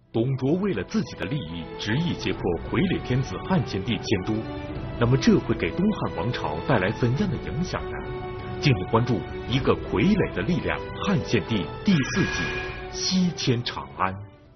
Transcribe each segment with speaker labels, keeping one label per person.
Speaker 1: 董卓为了自己的利益，执意胁迫傀儡天子汉献帝迁都，那么这会给东汉王朝带来怎样的影响呢？敬请关注一个傀儡的力量——汉献帝第4集《西迁长安》。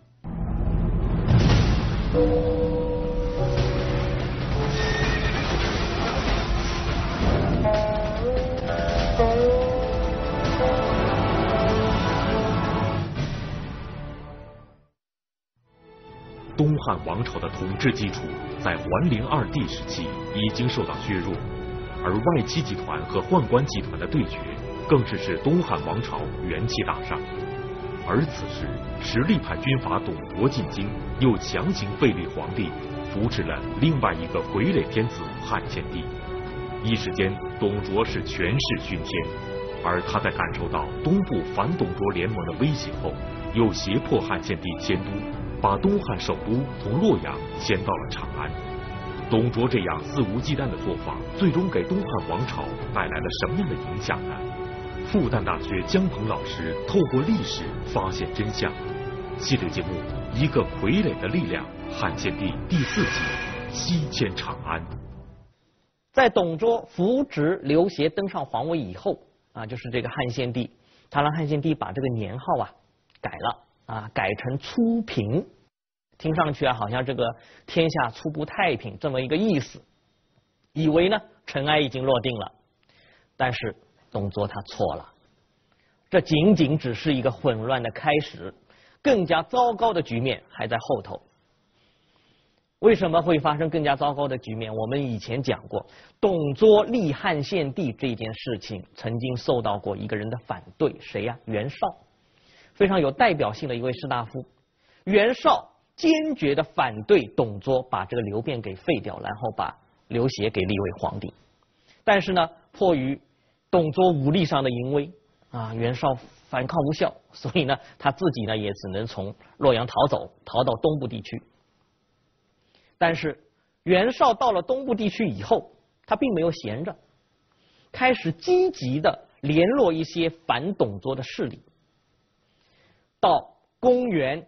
Speaker 1: 东汉王朝的统治基础在桓灵2帝时期已经受到削弱，而外戚集团和宦官集团的对决更是使东汉王朝元气大伤。而此时，实力派军阀董卓进京，又强行废立皇帝，扶持了另外一个傀儡天子汉献帝。一时间，董卓是权势熏天，而他在感受到东部反董卓联盟的威胁后，又胁迫汉献帝迁都，把东汉首都从洛阳迁到了长安。董卓这样肆无忌惮的做法，最终给东汉王朝带来了什么样的影响呢？复旦大学姜鹏老师透过历史发现真相。系列节目《一个傀儡的力量》，汉献帝第4集《西迁长安》。
Speaker 2: 在董卓扶植刘协登上皇位以后就是这个汉献帝，他让汉献帝把这个年号改了改成初平，听上去好像这个天下初不太平这么一个意思，以为呢尘埃已经落定了。但是董卓他错了，这仅仅只是一个混乱的开始，更加糟糕的局面还在后头。为什么会发生更加糟糕的局面？我们以前讲过，董卓立汉献帝这件事情曾经受到过一个人的反对，谁呀？袁绍，非常有代表性的一位士大夫。袁绍坚决的反对董卓把这个刘辩给废掉，然后把刘协给立为皇帝。但是呢，迫于董卓武力上的淫威袁绍反抗无效，所以呢，他自己呢也只能从洛阳逃走，逃到东部地区。但是袁绍到了东部地区以后，他并没有闲着，开始积极的联络一些反董卓的势力。到公元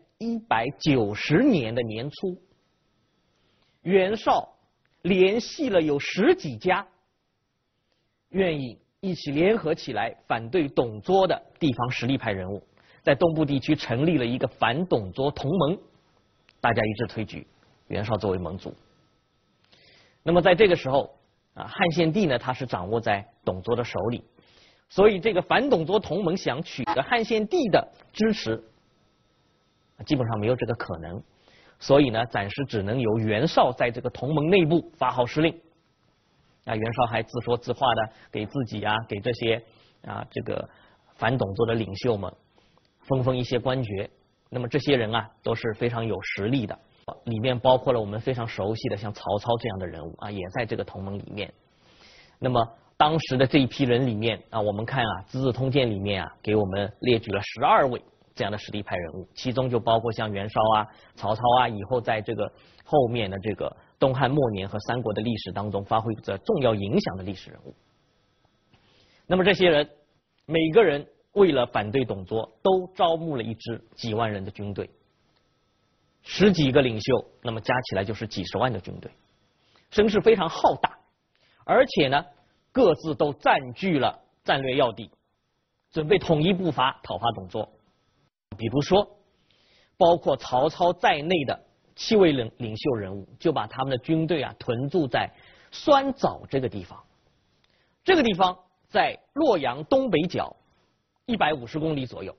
Speaker 2: 190年的年初，袁绍联系了有10几家愿意一起联合起来反对董卓的地方实力派人物，在东部地区成立了一个反董卓同盟，大家一致推举袁绍作为盟主。那么在这个时候汉献帝呢，他是掌握在董卓的手里，所以这个反董卓同盟想取得汉献帝的支持，基本上没有这个可能，所以呢，暂时只能由袁绍在这个同盟内部发号施令。袁绍还自说自话的给自己给这些这个反董卓的领袖们封一些官爵。那么这些人都是非常有实力的，里面包括了我们非常熟悉的像曹操这样的人物也在这个同盟里面。那么当时的这一批人里面我们看《资治通鉴》里面给我们列举了12位这样的实力派人物，其中就包括像袁绍曹操以后在这个后面的这个东汉末年和三国的历史当中发挥着重要影响的历史人物。那么这些人每个人为了反对董卓，都招募了一支几万人的军队，10几个领袖，那么加起来就是几十万的军队，声势非常浩大，而且呢，各自都占据了战略要地，准备统一步伐讨伐董卓。比如说，包括曹操在内的7位领袖人物，就把他们的军队屯驻在酸枣这个地方。这个地方在洛阳东北角150公里左右。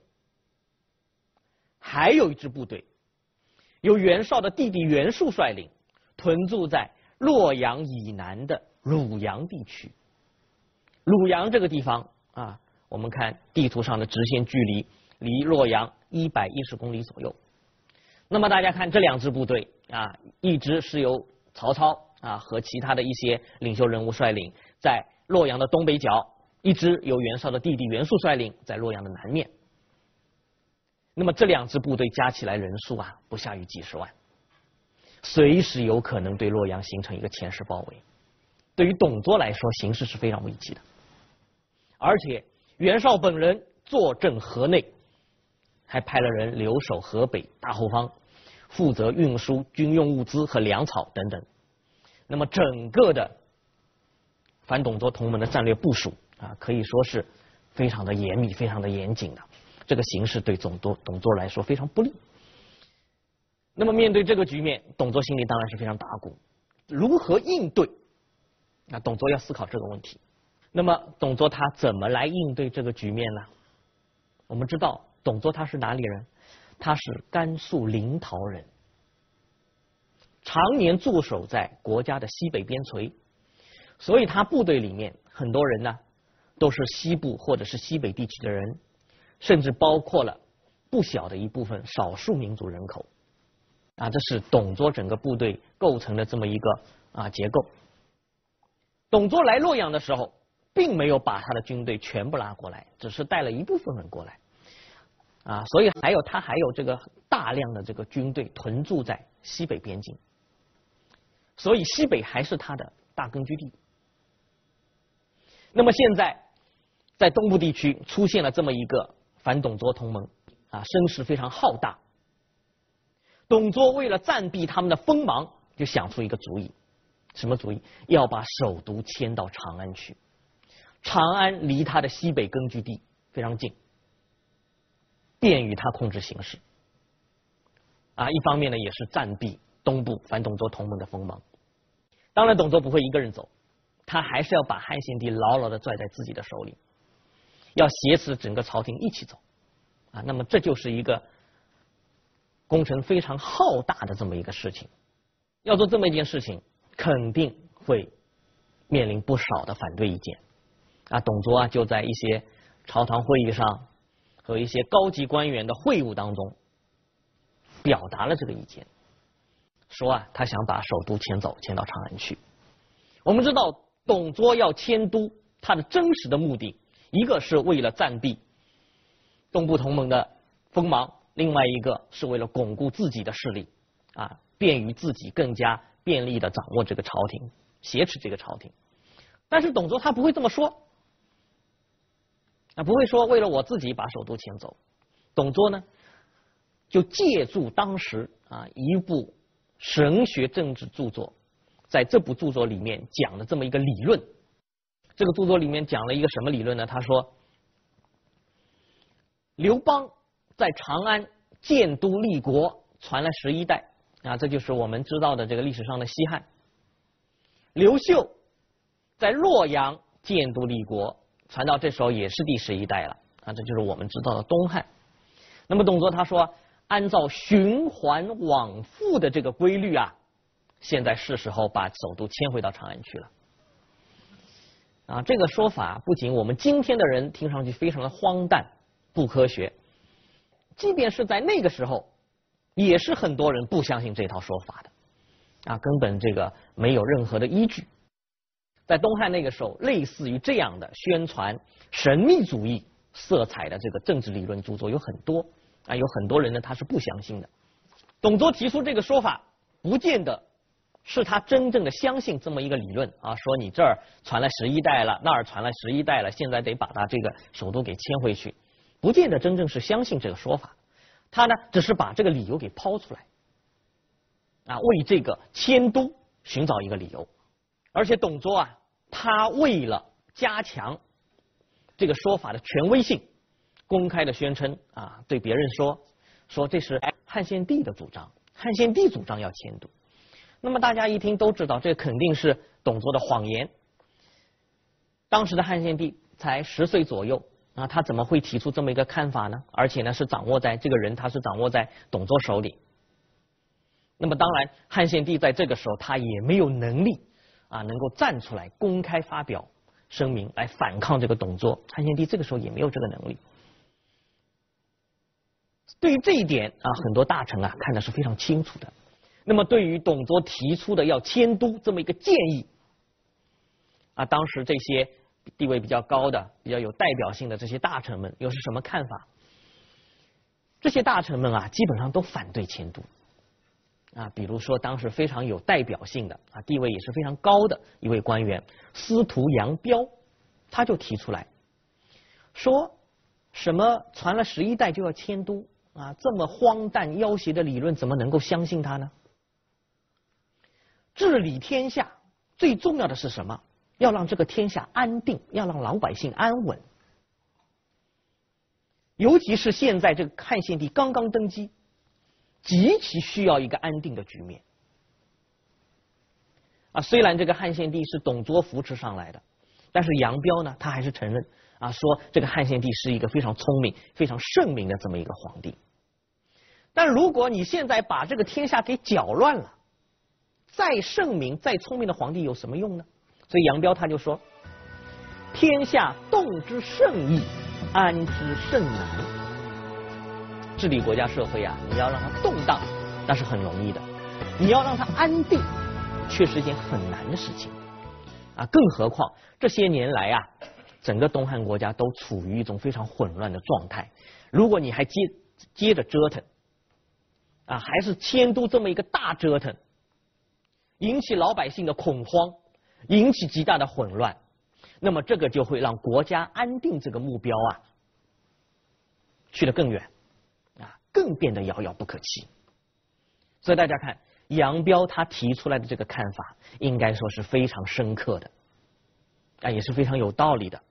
Speaker 2: 还有一支部队，由袁绍的弟弟袁术率领，屯驻在洛阳以南的鲁阳地区。鲁阳这个地方我们看地图上的直线距离，离洛阳110公里左右。那么大家看这2支部队一支是由曹操和其他的一些领袖人物率领，在洛阳的东北角；一支由袁绍的弟弟袁术率领，在洛阳的南面。那么这2支部队加起来人数不下于几十万，随时有可能对洛阳形成一个前势包围。对于董卓来说，形势是非常危急的。而且袁绍本人坐镇河内，还派了人留守河北大后方， 负责运输军用物资和粮草等等。那么整个的反董卓同盟的战略部署可以说是非常的严密、非常的严谨的。这个形势对董卓来说非常不利。那么面对这个局面，董卓心里当然是非常打鼓。如何应对？董卓要思考这个问题。那么董卓他怎么来应对这个局面呢？我们知道董卓他是哪里人？他是甘肃临洮人，常年驻守在国家的西北边陲，所以他部队里面很多人呢都是西部或者是西北地区的人，甚至包括了不小的一部分少数民族人口这是董卓整个部队构成的这么一个结构。董卓来洛阳的时候，并没有把他的军队全部拉过来，只是带了一部分人过来所以他还有这个大量的这个军队屯驻在西北边境，所以西北还是他的大根据地。那么现在在东部地区出现了这么一个反董卓同盟声势非常浩大。董卓为了暂避他们的锋芒，就想出一个主意。什么主意？要把首都迁到长安去。长安离他的西北根据地非常近，便于他控制形势一方面呢，也是暂避东部反董卓同盟的锋芒。当然董卓不会一个人走，他还是要把汉献帝牢牢地拽在自己的手里，要挟持整个朝廷一起走那么这就是一个工程非常浩大的这么一个事情。要做这么一件事情，肯定会面临不少的反对意见董卓就在一些朝堂会议上和一些高级官员的会晤当中表达了这个意见，说他想把首都迁到长安去。我们知道董卓要迁都，他的真实的目的，一个是为了暂避东部同盟的锋芒，另外一个是为了巩固自己的势力便于自己更加便利的掌握这个朝廷，挟持这个朝廷。但是董卓他不会这么说不会说为了我自己把首都迁走。董卓呢就借助当时一部神学政治著作，在这部著作里面讲了这么一个理论。这个著作里面讲了一个什么理论呢？他说刘邦在长安建都立国传了11代这就是我们知道的这个历史上的西汉。刘秀在洛阳建都立国，传到这时候也是第11代了这就是我们知道的东汉。那么董卓他说，按照循环往复的这个规律现在是时候把首都迁回到长安去了这个说法不仅我们今天的人听上去非常的荒诞不科学，即便是在那个时候也是很多人不相信这套说法的根本这个没有任何的依据。在东汉那个时候，类似于这样的宣传神秘主义色彩的这个政治理论著作有很多有很多人呢他是不相信的。董卓提出这个说法，不见得是他真正的相信这么一个理论说你这儿传了11代了，那儿传了11代了，现在得把他这个首都给迁回去，不见得真正是相信这个说法。他呢只是把这个理由给抛出来为这个迁都寻找一个理由。而且董卓他为了加强这个说法的权威性，公开的宣称对别人说这是汉献帝的主张，汉献帝主张要迁都。那么大家一听都知道，这肯定是董卓的谎言。当时的汉献帝才10岁左右他怎么会提出这么一个看法呢？而且呢是掌握在这个人他是掌握在董卓手里。那么当然汉献帝在这个时候他也没有能力能够站出来公开发表声明来反抗这个董卓，汉献帝这个时候也没有这个能力。对于这一点很多大臣看的是非常清楚的。那么对于董卓提出的要迁都这么一个建议当时这些地位比较高的比较有代表性的这些大臣们又是什么看法？这些大臣们基本上都反对迁都比如说当时非常有代表性的地位也是非常高的一位官员司徒杨彪，他就提出来说什么传了11代就要迁都啊，这么荒诞要挟的理论，怎么能够相信他呢？治理天下最重要的是什么？要让这个天下安定，要让老百姓安稳。尤其是现在这个汉献帝刚刚登基，极其需要一个安定的局面。啊，虽然这个汉献帝是董卓扶持上来的，但是杨彪呢，他还是承认啊，说这个汉献帝是一个非常聪明、非常圣明的这么一个皇帝。但如果你现在把这个天下给搅乱了，再圣明、再聪明的皇帝有什么用呢？所以杨彪他就说：“天下动之甚易，安之甚难。”治理国家社会啊，你要让它动荡，那是很容易的；你要让它安定，却是一件很难的事情啊。更何况这些年来啊，整个东汉国家都处于一种非常混乱的状态。如果你还接着折腾啊，还是迁都这么一个大折腾，引起老百姓的恐慌，引起极大的混乱，那么这个就会让国家安定这个目标啊去得更远啊，更变得遥遥不可及。所以大家看杨彪他提出来的这个看法，应该说是非常深刻的啊，也是非常有道理的。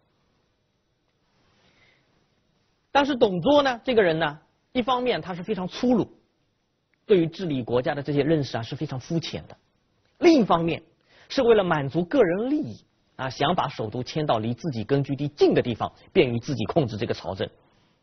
Speaker 2: 但是董卓呢，这个人呢，一方面他是非常粗鲁，对于治理国家的这些认识啊是非常肤浅的；另一方面是为了满足个人利益啊，想把首都迁到离自己根据地近的地方，便于自己控制这个朝政。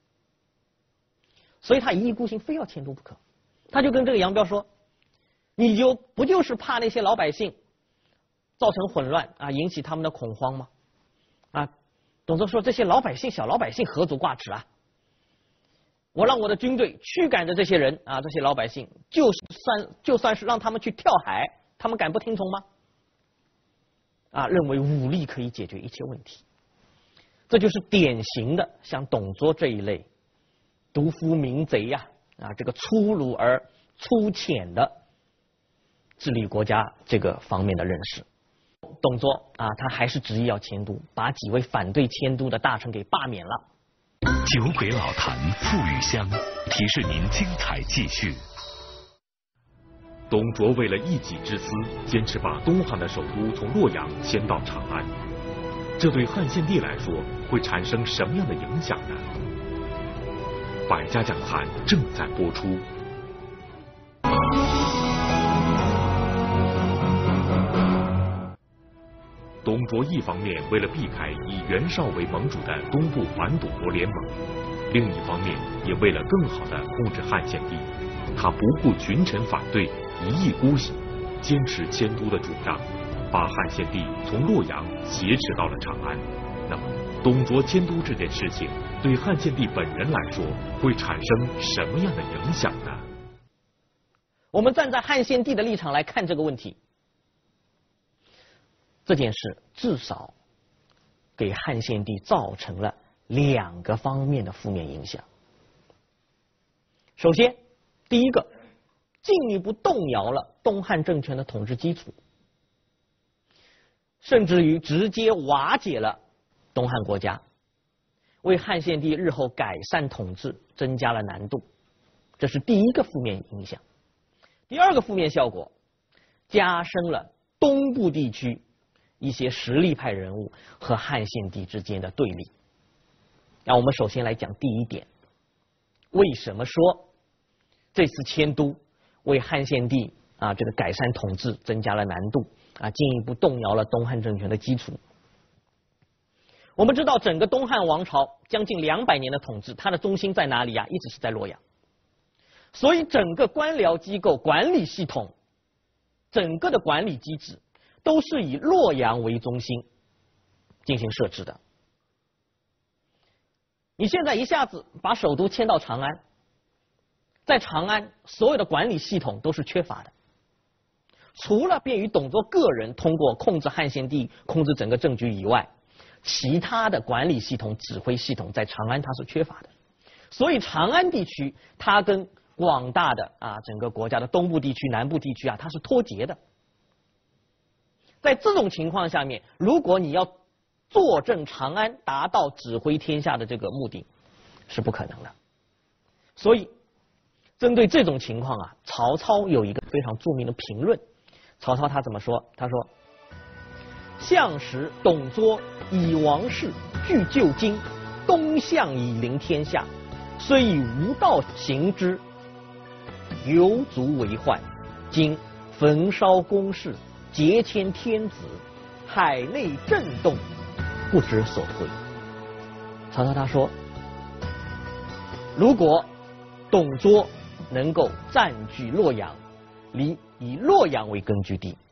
Speaker 2: 所以他一意孤行，非要迁都不可。他就跟这个杨彪说：“你不就是怕那些老百姓造成混乱啊，引起他们的恐慌吗？”啊，董卓说：“这些老百姓、小老百姓何足挂齿啊！我让我的军队驱赶着这些人啊，这些老百姓，就算是让他们去跳海，他们敢不听从吗？”啊，认为武力可以解决一切问题，这就是典型的像董卓这一类独夫民贼呀啊，这个粗鲁而粗浅的治理国家这个方面的认识。董卓啊，他还是执意要迁都，把几位反对迁都的大臣给罢免了。
Speaker 3: 酒鬼老坛馥郁香提示您精彩继续。
Speaker 1: 董卓为了一己之私，坚持把东汉的首都从洛阳迁到长安，这对汉献帝来说会产生什么样的影响呢？百家讲坛正在播出。董卓一方面为了避开以袁绍为盟主的东部反董卓联盟，另一方面也为了更好地控制汉献帝，他不顾群臣反对，一意孤行，坚持迁都的主张，把汉献帝从洛阳挟持到了长安。那么董卓迁都这件事情对汉献帝本人来说会产生什么样的影响呢？
Speaker 2: 我们站在汉献帝的立场来看这个问题，这件事至少给汉献帝造成了2个方面的负面影响。首先，第一个，进一步动摇了东汉政权的统治基础，甚至于直接瓦解了东汉国家，为汉献帝日后改善统治增加了难度，这是第一个负面影响。第二个负面效果，加深了东部地区一些实力派人物和汉献帝之间的对立。那我们首先来讲第一点，为什么说这次迁都为汉献帝啊这个改善统治增加了难度啊，进一步动摇了东汉政权的基础？我们知道，整个东汉王朝将近200年的统治，它的中心在哪里啊？一直是在洛阳。所以整个官僚机构、管理系统，整个的管理机制都是以洛阳为中心进行设置的。你现在一下子把首都迁到长安，在长安所有的管理系统都是缺乏的，除了便于董卓个人通过控制汉献帝、控制整个政局以外，其他的管理系统、指挥系统在长安它是缺乏的。所以长安地区它跟广大的整个国家的东部地区、南部地区它是脱节的。在这种情况下面，如果你要坐镇长安，达到指挥天下的这个目的，是不可能的。所以针对这种情况啊，曹操有一个非常著名的评论。曹操他怎么说？他说：“相使董卓以王室据旧经，东向以临天下，虽以无道行之，犹足为患。今焚烧宫室，劫迁天子，海内震动，不知所归。”曹操他说，如果董卓能够占据洛阳，以洛阳为根据地，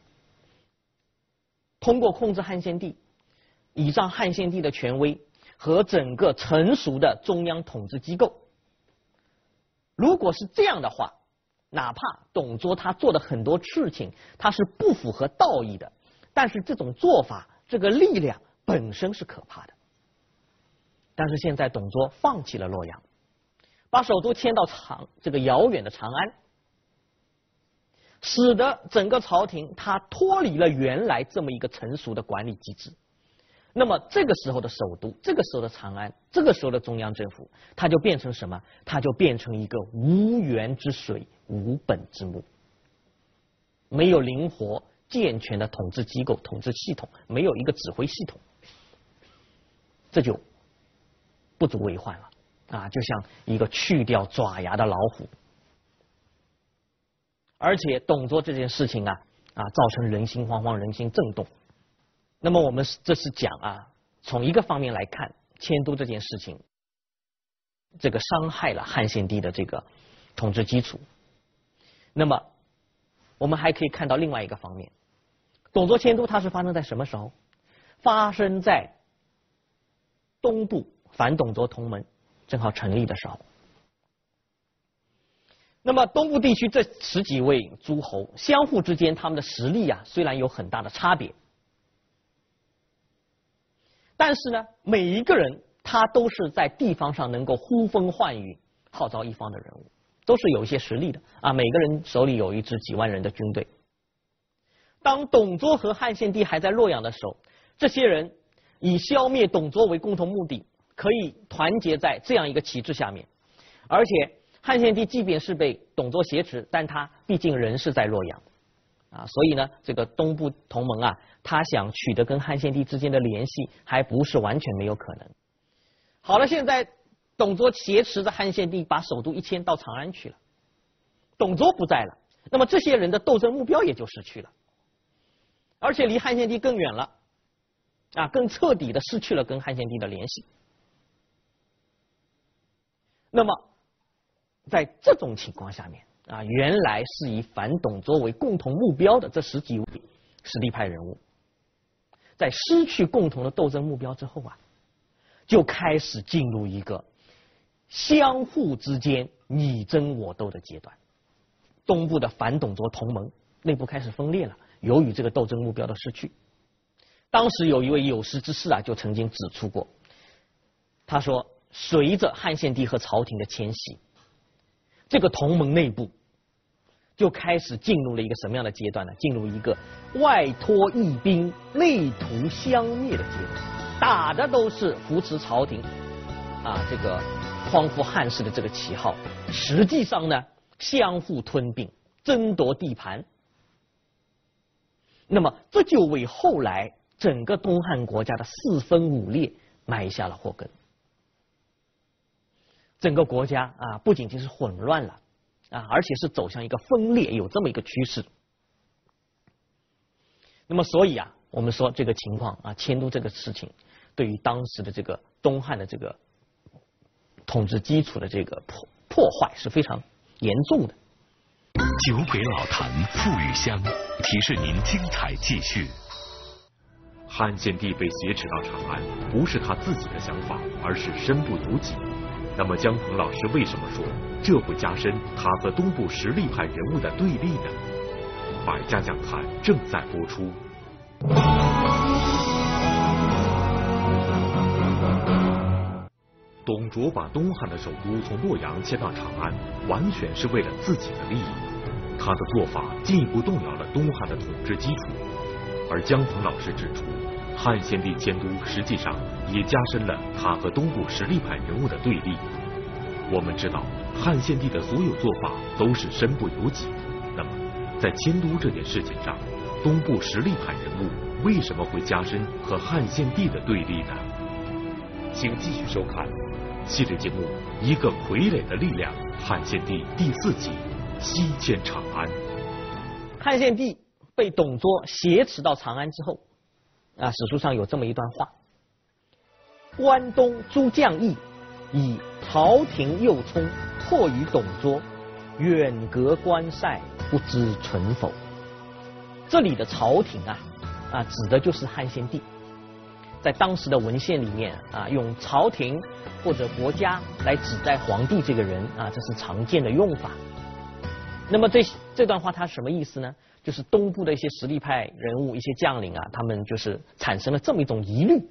Speaker 2: 通过控制汉献帝，倚仗汉献帝的权威和整个成熟的中央统治机构，如果是这样的话，哪怕董卓他做的很多事情他是不符合道义的，但是这种做法，这个力量本身是可怕的。但是现在董卓放弃了洛阳，把首都迁到这个遥远的长安，使得整个朝廷它脱离了原来这么一个成熟的管理机制。那么这个时候的首都，这个时候的长安，这个时候的中央政府，它就变成什么？它就变成一个无源之水，无本之木，没有灵活健全的统治机构、统治系统，没有一个指挥系统，这就不足为患了啊！就像一个去掉爪牙的老虎。而且董卓这件事情啊，造成人心惶惶，人心震动。那么我们这是讲啊，从一个方面来看，迁都这件事情，这个伤害了汉献帝的这个统治基础。那么我们还可以看到另外一个方面，董卓迁都它是发生在什么时候？发生在东部反董卓同盟正好成立的时候。那么东部地区这10几位诸侯相互之间他们的实力啊，虽然有很大的差别，但是呢，每一个人他都是在地方上能够呼风唤雨、号召一方的人物，都是有一些实力的啊。每个人手里有一支几万人的军队。当董卓和汉献帝还在洛阳的时候，这些人以消灭董卓为共同目的，可以团结在这样一个旗帜下面。而且汉献帝即便是被董卓挟持，但他毕竟人是在洛阳啊，所以呢，这个东部同盟啊，他想取得跟汉献帝之间的联系，还不是完全没有可能。好了，现在董卓挟持着汉献帝，把首都一迁到长安去了，董卓不在了，那么这些人的斗争目标也就失去了，而且离汉献帝更远了啊，更彻底的失去了跟汉献帝的联系。那么在这种情况下面啊，原来是以反董卓为共同目标的这10几位实力派人物，在失去共同的斗争目标之后啊，就开始进入一个相互之间你争我斗的阶段。东部的反董卓同盟内部开始分裂了，由于这个斗争目标的失去。当时有一位有识之士啊，就曾经指出过，他说，随着汉献帝和朝廷的迁徙，这个同盟内部就开始进入了一个什么样的阶段呢？进入一个外托义兵，内图相灭的阶段，打的都是扶持朝廷啊，这个匡扶汉室的这个旗号，实际上呢，相互吞并，争夺地盘。那么这就为后来整个东汉国家的4分5裂埋下了祸根。整个国家啊，不仅仅是混乱了啊，而且是走向一个分裂，有这么一个趋势。那么所以啊，我们说这个情况啊，迁都这个事情，对于当时的这个东汉的这个统治基础的这个破坏是非常严重的。
Speaker 3: 酒鬼老坛馥郁香提示您精彩继续。
Speaker 1: 汉献帝被挟持到长安，不是他自己的想法，而是身不由己。那么姜鹏老师为什么说这会加深他和东部实力派人物的对立呢？百家讲坛正在播出。董卓把东汉的首都从洛阳迁到长安，完全是为了自己的利益。他的做法进一步动摇了东汉的统治基础。而姜鹏老师指出，汉献帝迁都实际上也加深了他和东部实力派人物的对立。 我们知道汉献帝的所有做法都是身不由己，那么在迁都这件事情上，东部实力派人物为什么会加深和汉献帝的对立呢？请继续收看系列节目《一个傀儡的力量》汉献帝第4集《西迁长安》。
Speaker 2: 汉献帝被董卓挟持到长安之后，史书上有这么一段话：关东诸将议，以朝廷右冲，迫于董卓，远隔关塞，不知存否。这里的朝廷指的就是汉献帝。在当时的文献里面用朝廷或者国家来指代皇帝这个人这是常见的用法。那么这段话它什么意思呢？就是东部的一些实力派人物、一些将领他们就是产生了这么一种疑虑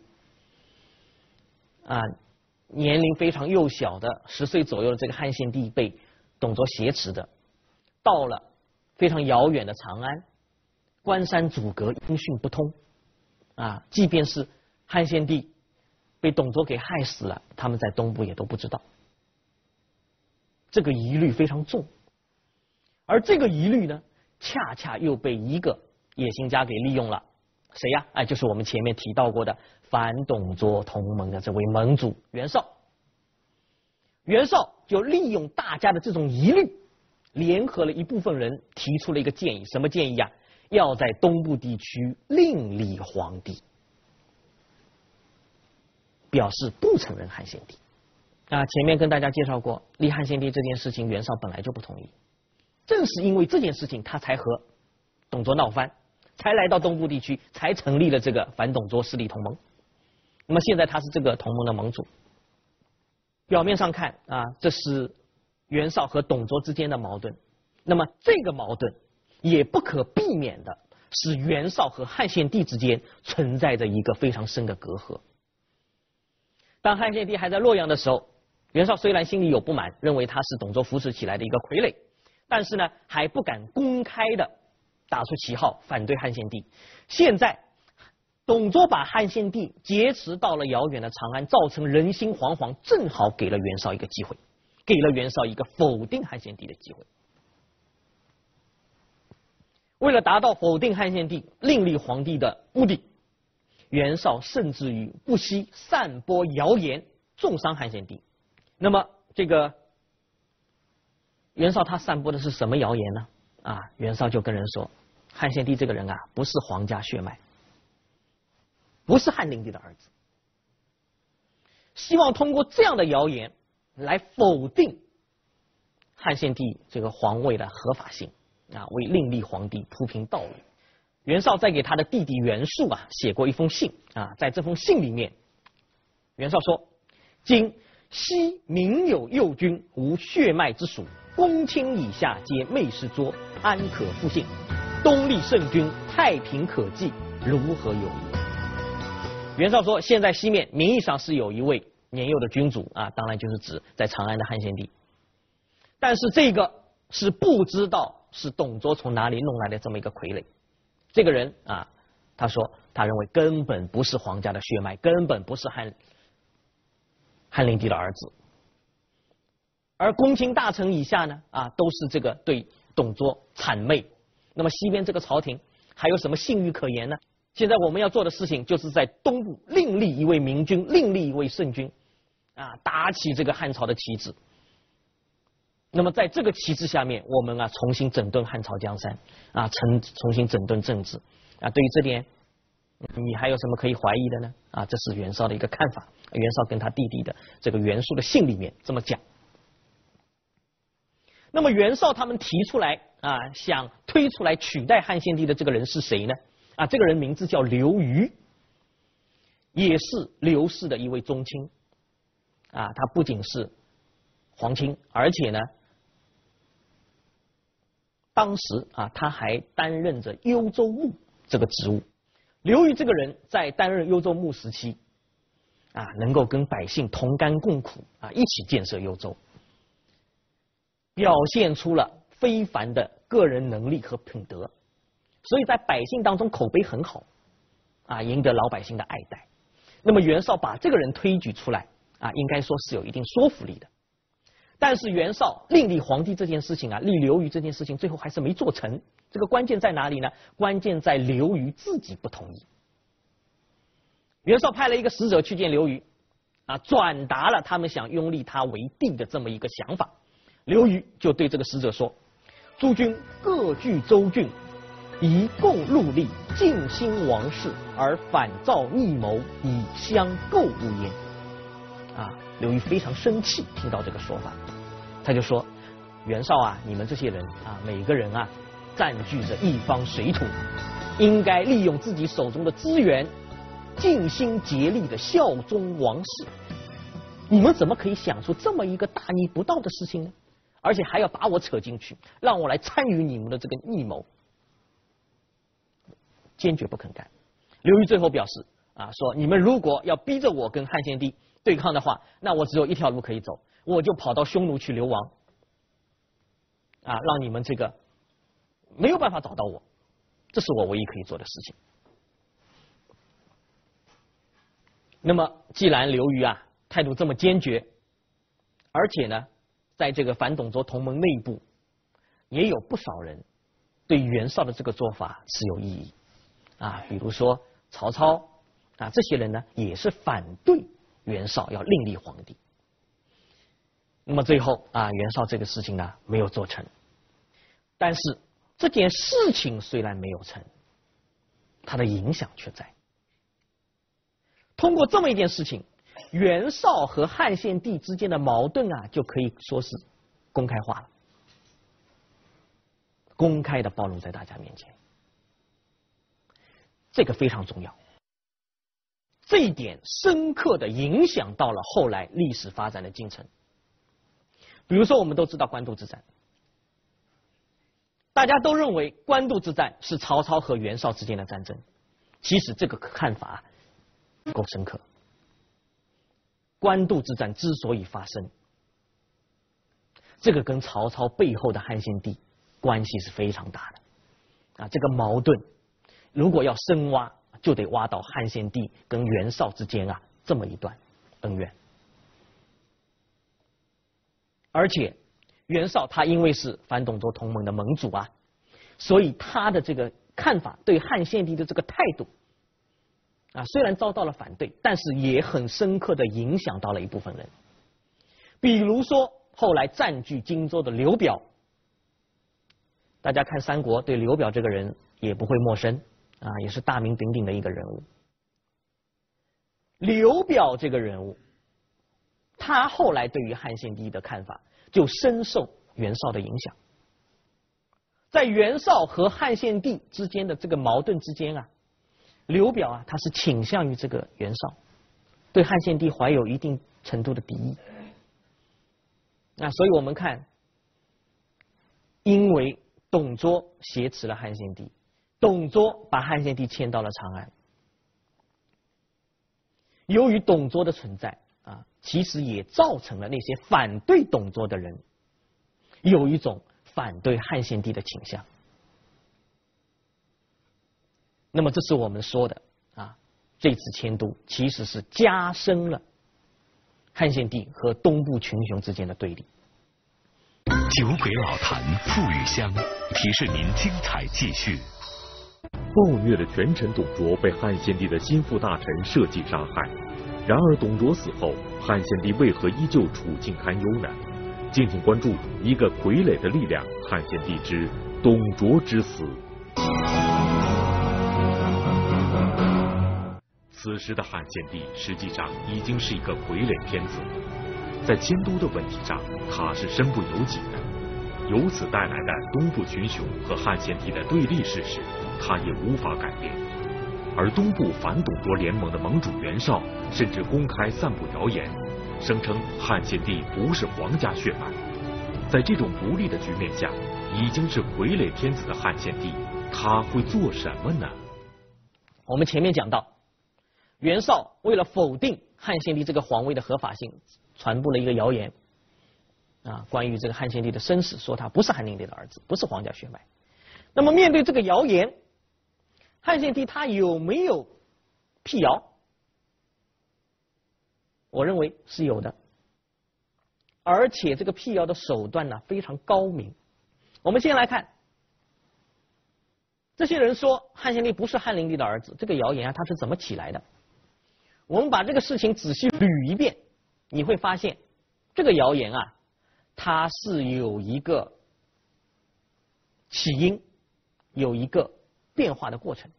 Speaker 2: 年龄非常幼小的10岁左右的这个汉献帝被董卓挟持的，到了非常遥远的长安，关山阻隔，音讯不通即便是汉献帝被董卓给害死了，他们在东部也都不知道，这个疑虑非常重。而这个疑虑呢，恰恰又被一个野心家给利用了。谁呀？就是我们前面提到过的反董卓同盟的这位盟主袁绍。袁绍就利用大家的这种疑虑，联合了一部分人提出了一个建议。什么建议呀？要在东部地区另立皇帝，表示不承认汉献帝。前面跟大家介绍过，立汉献帝这件事情，袁绍本来就不同意。正是因为这件事情，他才和董卓闹翻，才来到东部地区，才成立了这个反董卓势力同盟。那么现在他是这个同盟的盟主。表面上看这是袁绍和董卓之间的矛盾，那么这个矛盾也不可避免的使袁绍和汉献帝之间存在着一个非常深的隔阂。当汉献帝还在洛阳的时候，袁绍虽然心里有不满，认为他是董卓扶持起来的一个傀儡，但是呢还不敢公开的打出旗号反对汉献帝。现在董卓把汉献帝劫持到了遥远的长安，造成人心惶惶，正好给了袁绍一个机会，给了袁绍一个否定汉献帝的机会。为了达到否定汉献帝、另立皇帝的目的，袁绍甚至于不惜散播谣言，重伤汉献帝。那么这个袁绍他散播的是什么谣言呢？袁绍就跟人说，汉献帝这个人不是皇家血脉，不是汉灵帝的儿子，希望通过这样的谣言来否定汉献帝这个皇位的合法性为另立皇帝铺平道路。袁绍在给他的弟弟袁术写过一封信在这封信里面，袁绍说：今西民有右军，无血脉之属，公卿以下皆媚世作，安可复信？东立圣君，太平可济，如何有疑？袁绍说，现在西面名义上是有一位年幼的君主当然就是指在长安的汉献帝，但是这个是不知道是董卓从哪里弄来的这么一个傀儡。这个人他说他认为根本不是皇家的血脉，根本不是汉灵帝的儿子。而公卿大臣以下呢都是这个对董卓谄媚。那么西边这个朝廷还有什么信誉可言呢？现在我们要做的事情就是在东部另立一位明君，另立一位圣君打起这个汉朝的旗帜。那么在这个旗帜下面，我们重新整顿汉朝江山重新整顿政治对于这点你还有什么可以怀疑的呢？这是袁绍的一个看法。袁绍跟他弟弟的这个袁术的信里面这么讲。那么袁绍他们提出来想推出来取代汉献帝的这个人是谁呢？这个人名字叫刘虞，也是刘氏的一位宗亲他不仅是皇亲，而且呢当时他还担任着幽州牧这个职务。刘虞这个人在担任幽州牧时期能够跟百姓同甘共苦一起建设幽州，表现出了非凡的个人能力和品德，所以在百姓当中口碑很好赢得老百姓的爱戴。那么袁绍把这个人推举出来应该说是有一定说服力的。 但是袁绍另立皇帝这件事情啊，立刘虞这件事情，最后还是没做成。这个关键在哪里呢？关键在刘虞自己不同意。袁绍派了一个使者去见刘虞，转达了他们想拥立他为帝的这么一个想法。刘虞就对这个使者说：“诸君各据州郡，以共戮力，尽兴王室，而反造逆谋，以相构物焉。”刘虞非常生气，听到这个说法，他就说：“袁绍啊，你们这些人每个人占据着一方水土，应该利用自己手中的资源，尽心竭力的效忠王室。你们怎么可以想出这么一个大逆不道的事情呢？而且还要把我扯进去，让我来参与你们的这个逆谋。”坚决不肯干。刘虞最后表示说：“你们如果要逼着我跟汉献帝对抗的话，那我只有一条路可以走，我就跑到匈奴去流亡，让你们这个没有办法找到我，这是我唯一可以做的事情。”那么既然刘虞态度这么坚决，而且呢，在这个反董卓同盟内部也有不少人对袁绍的这个做法持有异议比如说曹操这些人呢也是反对袁绍要另立皇帝。那么最后袁绍这个事情呢没有做成，但是这件事情虽然没有成，它的影响却在。通过这么一件事情，袁绍和汉献帝之间的矛盾就可以说是公开化了，公开的暴露在大家面前。这个非常重要，这一点深刻的影响到了后来历史发展的进程。比如说我们都知道官渡之战，大家都认为官渡之战是曹操和袁绍之间的战争，其实这个看法不够深刻。官渡之战之所以发生，这个跟曹操背后的汉献帝关系是非常大的这个矛盾如果要深挖，就得挖到汉献帝跟袁绍之间这么一段恩怨。而且袁绍他因为是反董卓同盟的盟主所以他的这个看法对汉献帝的这个态度虽然遭到了反对，但是也很深刻的影响到了一部分人。比如说后来占据荆州的刘表，大家看三国对刘表这个人也不会陌生也是大名鼎鼎的一个人物。刘表这个人物，他后来对于汉献帝的看法就深受袁绍的影响。在袁绍和汉献帝之间的这个矛盾之间刘表他是倾向于这个袁绍，对汉献帝怀有一定程度的敌意。所以我们看，因为董卓挟持了汉献帝，董卓把汉献帝迁到了长安。由于董卓的存在其实也造成了那些反对董卓的人有一种反对汉献帝的倾向。那么这是我们说的这次迁都其实是加深了汉献帝和东部群雄之间的对立。
Speaker 3: 酒鬼老坛馥郁香提示您精彩继续。
Speaker 1: 暴虐的权臣董卓被汉献帝的心腹大臣设计杀害，然而董卓死后，汉献帝为何依旧处境堪忧呢？敬请关注一个傀儡的力量——汉献帝之董卓之死。此时的汉献帝实际上已经是一个傀儡天子，在迁都的问题上，他是身不由己的。由此带来的东部群雄和汉献帝的对立事实，他也无法改变。而东部反董卓联盟的盟主袁绍，甚至公开散布谣言，声称汉献帝不是皇家血脉。在这种不利的局面下，已经是傀儡天子的汉献帝，他会做什么呢？
Speaker 2: 我们前面讲到，袁绍为了否定汉献帝这个皇位的合法性，传播了一个谣言关于这个汉献帝的身世，说他不是汉灵帝的儿子，不是皇家血脉。那么面对这个谣言，汉献帝他有没有辟谣？我认为是有的。 而且这个辟谣的手段呢非常高明。我们先来看，这些人说汉献帝不是汉灵帝的儿子，这个谣言啊它是怎么起来的？我们把这个事情仔细捋一遍，你会发现这个谣言啊，它是有一个起因，有一个变化的过程。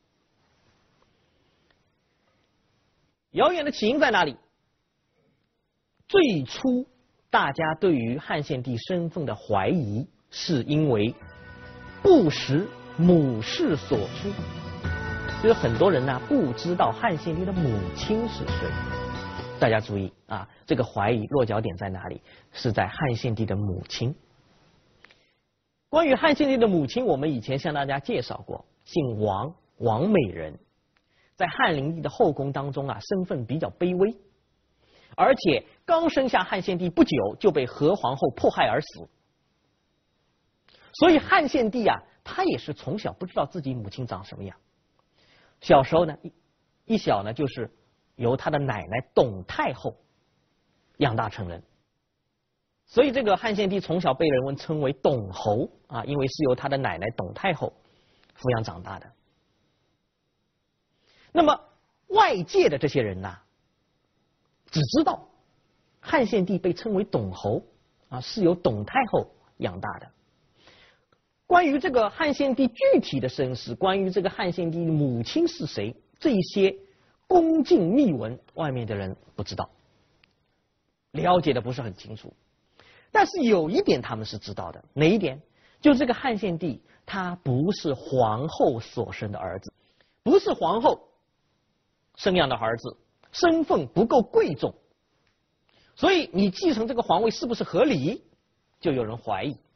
Speaker 2: 谣言的起因在哪里？最初大家对于汉献帝身份的怀疑，是因为不识母氏所出，就是很多人呢不知道汉献帝的母亲是谁。大家注意啊，这个怀疑落脚点在哪里？是在汉献帝的母亲。关于汉献帝的母亲，我们以前向大家介绍过，姓王，王美人，在汉灵帝的后宫当中啊，身份比较卑微，而且刚生下汉献帝不久就被何皇后迫害而死。所以汉献帝啊，他也是从小不知道自己母亲长什么样。小时候呢，一小呢就是由他的奶奶董太后养大成人。所以这个汉献帝从小被人们称为董侯啊，因为是由他的奶奶董太后抚养长大的。那么外界的这些人呐，只知道汉献帝被称为董侯啊，是由董太后养大的。关于这个汉献帝具体的身世，关于这个汉献帝母亲是谁，这一些宫禁秘闻，外面的人不知道，了解的不是很清楚。但是有一点他们是知道的，哪一点？就是这个汉献帝他不是皇后所生的儿子，不是皇后生养的儿子，身份不够贵重，所以你继承这个皇位是不是合理，就有人怀疑。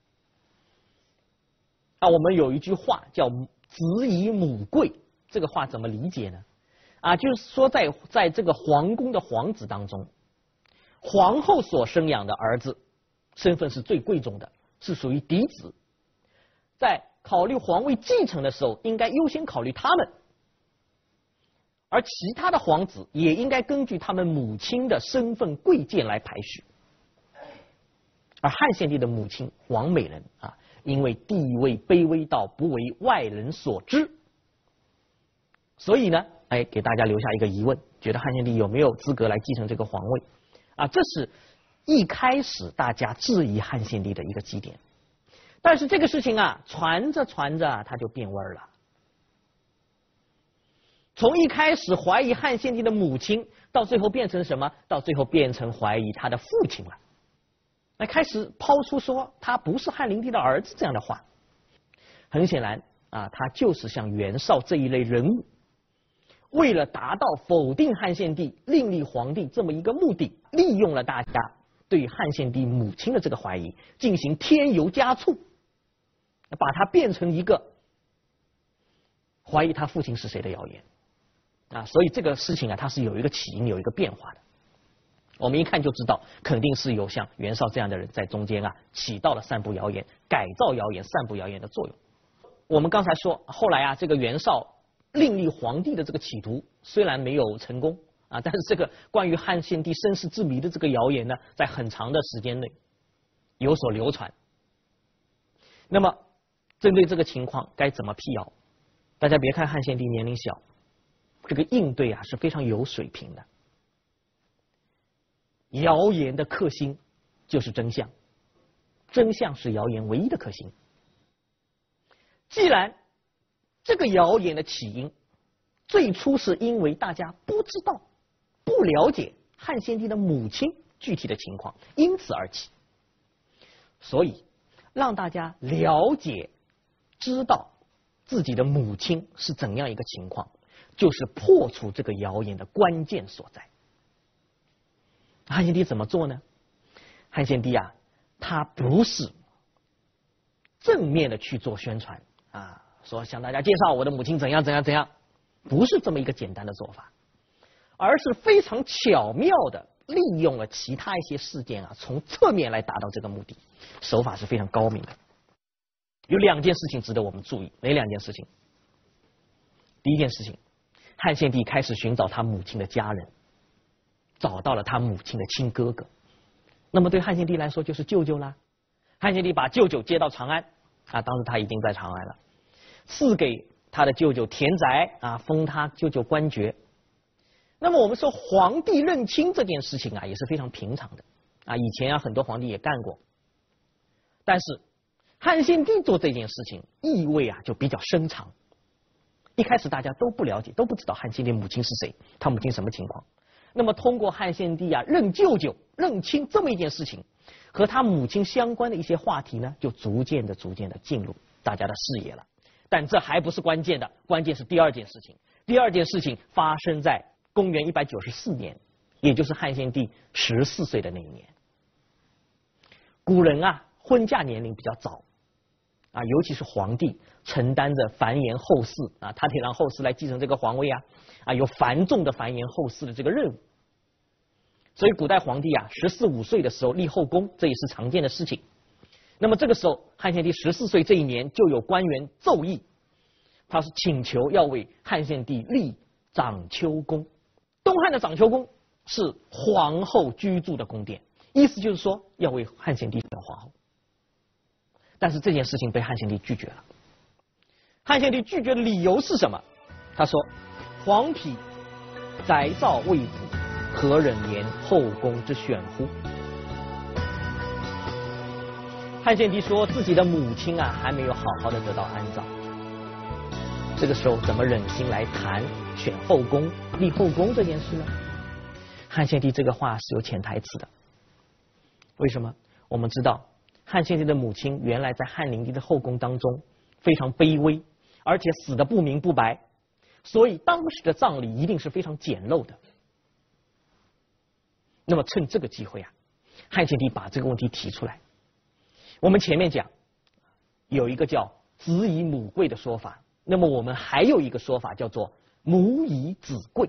Speaker 2: 我们有一句话叫子以母贵，这个话怎么理解呢？就是说在这个皇宫的皇子当中，皇后所生养的儿子身份是最贵重的，是属于嫡子，在考虑皇位继承的时候应该优先考虑他们，而其他的皇子也应该根据他们母亲的身份贵贱来排序。而汉献帝的母亲王美人因为地位卑微到不为外人所知，所以呢给大家留下一个疑问，觉得汉献帝有没有资格来继承这个皇位这是一开始大家质疑汉献帝的一个基点。但是这个事情传着传着它就变味了，从一开始怀疑汉献帝的母亲，到最后变成什么？到最后变成怀疑他的父亲了。开始抛出说他不是汉灵帝的儿子这样的话。很显然他就是像袁绍这一类人物，为了达到否定汉献帝、另立皇帝这么一个目的，利用了大家对汉献帝母亲的这个怀疑，进行添油加醋，把它变成一个怀疑他父亲是谁的谣言所以这个事情它是有一个起因，有一个变化的。我们一看就知道，肯定是有像袁绍这样的人在中间起到了散布谣言、改造谣言、散布谣言的作用。我们刚才说，后来这个袁绍另立皇帝的这个企图虽然没有成功但是这个关于汉献帝身世之谜的这个谣言呢，在很长的时间内有所流传。那么针对这个情况该怎么辟谣？大家别看汉献帝年龄小，这个应对是非常有水平的。谣言的克星就是真相，真相是谣言唯一的克星。既然这个谣言的起因最初是因为大家不知道、不了解汉献帝的母亲具体的情况，因此而起，所以让大家了解、知道自己的母亲是怎样一个情况，就是破除这个谣言的关键所在。汉献帝怎么做呢？汉献帝他不是正面的去做宣传说向大家介绍我的母亲怎样怎样怎样，不是这么一个简单的做法，而是非常巧妙的利用了其他一些事件从侧面来达到这个目的，手法是非常高明的。有两件事情值得我们注意，哪两件事情？第一件事情，汉献帝开始寻找他母亲的家人，找到了他母亲的亲哥哥， 那么对汉献帝来说就是舅舅啦。汉献帝把舅舅接到长安啊，当时他已经在长安了，赐给他的舅舅田宅啊，封他舅舅官爵。那么我们说皇帝认亲这件事情啊，也是非常平常的啊，以前啊很多皇帝也干过。但是汉献帝做这件事情意味啊就比较深长。一开始大家都不了解，都不知道汉献帝母亲是谁，他母亲什么情况。那么通过汉献帝啊认舅舅、认亲这么一件事情，和他母亲相关的一些话题呢，就逐渐的进入大家的视野了。但这还不是关键的，关键是第二件事情。第二件事情发生在公元194年，也就是汉献帝14岁的那一年。古人啊，婚嫁年龄比较早啊，尤其是皇帝承担着繁衍后世啊，他得让后世来继承这个皇位啊，有繁重的繁衍后世的这个任务。所以古代皇帝啊，14、15岁的时候立后宫，这也是常见的事情。那么这个时候，汉献帝14岁这一年，就有官员奏议，他是请求要为汉献帝立长秋宫。东汉的长秋宫是皇后居住的宫殿，意思就是说要为汉献帝当皇后。但是这件事情被汉献帝拒绝了。汉献帝拒绝的理由是什么？他说：“皇嫔宅造未卜，何忍言后宫之选乎？”汉献帝说自己的母亲啊还没有好好的得到安葬，这个时候怎么忍心来谈选后宫、立后宫这件事呢？汉献帝这个话是有潜台词的。为什么？我们知道汉献帝的母亲原来在汉灵帝的后宫当中非常卑微，而且死得不明不白，所以当时的葬礼一定是非常简陋的。那么趁这个机会啊，汉献帝把这个问题提出来。我们前面讲有一个叫子以母贵的说法，那么我们还有一个说法叫做母以子贵。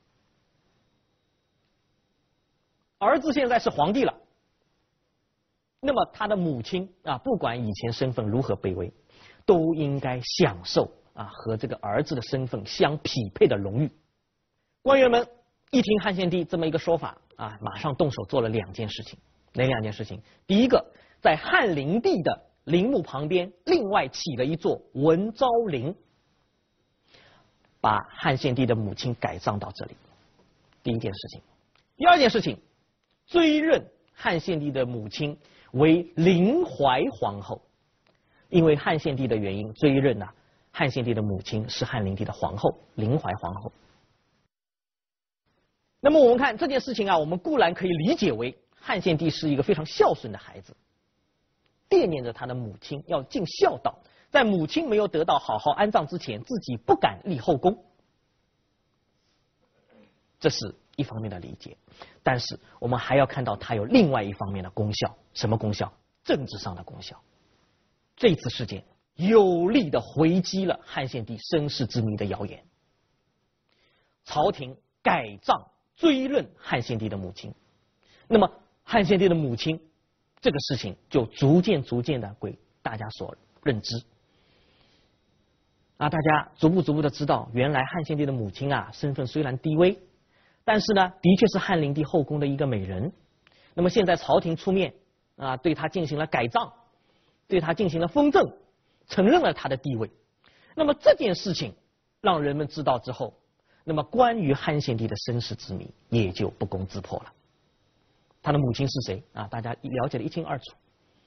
Speaker 2: 儿子现在是皇帝了，那么他的母亲啊，不管以前身份如何卑微，都应该享受啊和这个儿子的身份相匹配的荣誉。官员们一听汉献帝这么一个说法啊，马上动手做了2件事情。哪2件事情？第一个，在汉灵帝的陵墓旁边另外起了一座文昭陵，把汉献帝的母亲改葬到这里。第一件事情。第2件事情，追认汉献帝的母亲为临淮皇后，因为汉献帝的原因，追认啊汉献帝的母亲是汉灵帝的皇后，临淮皇后。那么我们看这件事情啊，我们固然可以理解为汉献帝是一个非常孝顺的孩子，惦念着他的母亲要尽孝道，在母亲没有得到好好安葬之前，自己不敢立后宫，这是一方面的理解。但是我们还要看到他有另外一方面的功效。什么功效？政治上的功效。这次事件有力的回击了汉献帝身世之谜的谣言，朝廷改葬追认汉献帝的母亲，那么汉献帝的母亲这个事情就逐渐的归大家所认知啊，大家逐步的知道，原来汉献帝的母亲啊身份虽然低微，但是呢的确是汉灵帝后宫的一个美人。那么现在朝廷出面啊对她进行了改葬，对她进行了封正，承认了她的地位。那么这件事情让人们知道之后，那么关于汉献帝的身世之谜也就不攻自破了。他的母亲是谁啊？大家了解得一清二楚。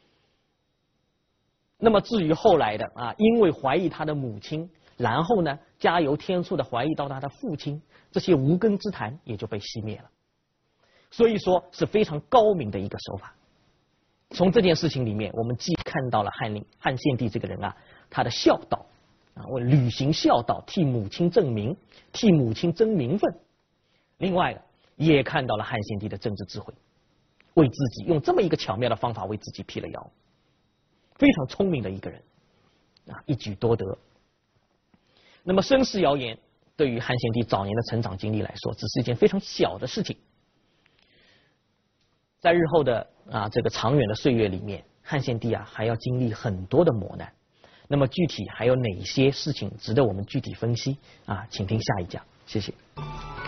Speaker 2: 那么至于后来的啊，因为怀疑他的母亲，然后呢加油添醋的怀疑到他的父亲，这些无根之谈也就被熄灭了。所以说是非常高明的一个手法。从这件事情里面，我们既看到了汉献帝这个人啊，他的孝道啊，为履行孝道，替母亲正名，替母亲争名分。另外也看到了汉献帝的政治智慧，为自己用这么一个巧妙的方法为自己辟了谣，非常聪明的一个人啊，一举多得。那么身世谣言对于汉献帝早年的成长经历来说，只是一件非常小的事情。在日后的这个长远的岁月里面，汉献帝啊还要经历很多的磨难。那么具体还有哪些事情值得我们具体分析啊？请听下一讲，谢谢。